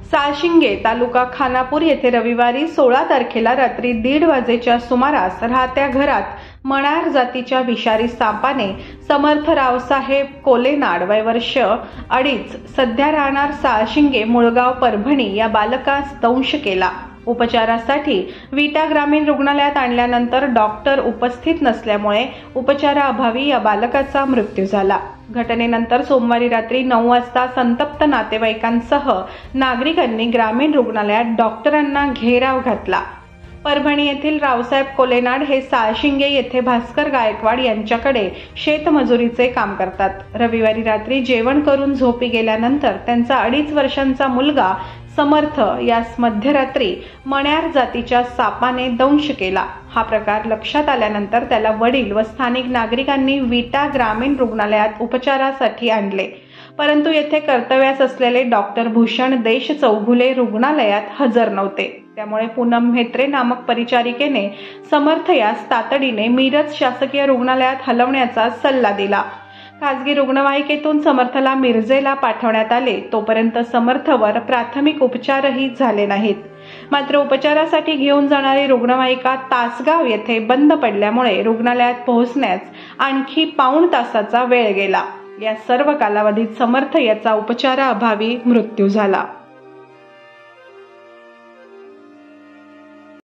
साळशिंगे तालुका खानापूर येथे रविवारी 16 तारखेला रात्री 1:30 वाजेच्या सुमारास राहत्या घरात मण्यार जातीच्या विषारी सापाने समर्थ रावसाहेब कोलेनाड वय वर्ष 2.5 सध्या राहणार साळशिंगे मुळगाव परभणी या बालकास दंश केला। उपचारासाठी विटा ग्रामीण रुग्णालयात आणल्यानंतर डॉक्टर उपस्थित नसल्यामुळे उपचाराअभावी या बालकाचा मृत्यू झाला। घटनेनंतर सोमवारी रात्री 9 वाजता संतप्त नातेवाईकांसह नागरिकांनी ग्रामीण रुग्णालयात डॉक्टरांना घेराव घातला। परभणी येथील रावसाहेब कोलेनाड हे साळशिंगे येथे भास्कर गायकवाड यांच्याकडे शेतमजुरीचे काम करतात। रविवारी रात्री जेवण करून झोपी गेल्यानंतर त्यांचा 2.5 वर्षांचा मुलगा समर्थ यास मध्यरात्री मण्यार जातीच्या सापाने दंश केला। हा प्रकार लक्षात आल्यानंतर त्याला वडील व स्थानिक नागरिकांनी विटा ग्रामीण रुग्णालयात उपचारासाठी आणले, परंतु येथे कर्तव्यास असलेले डॉक्टर भूषण देश चौगुले रुग्णालयात हजर नव्हते। त्यामुळे पूनम म्हेत्रे नामक परिचारिकेने समर्थ यास तातडीने मिरज शासकीय रुग्णालयात हलवण्याचा सल्ला दिला। खासगी रुग्णवाहिकेतून समर्थला मिरजेला पाठवण्यात आले, तोपर्यंत समर्थवर प्राथमिक उपचारही झाले नाहीत। मात्र उपचारासाठी घेऊन जाणारी रुग्णवाहिका तासगाव येथे बंद पडल्यामुळे रुग्णालयात पोहोचण्यास आणखी पाऊण तासाचा वेळ गेला। या सर्व कालावधीत समर्थ याचा उपचाराअभावी मृत्यू झाला।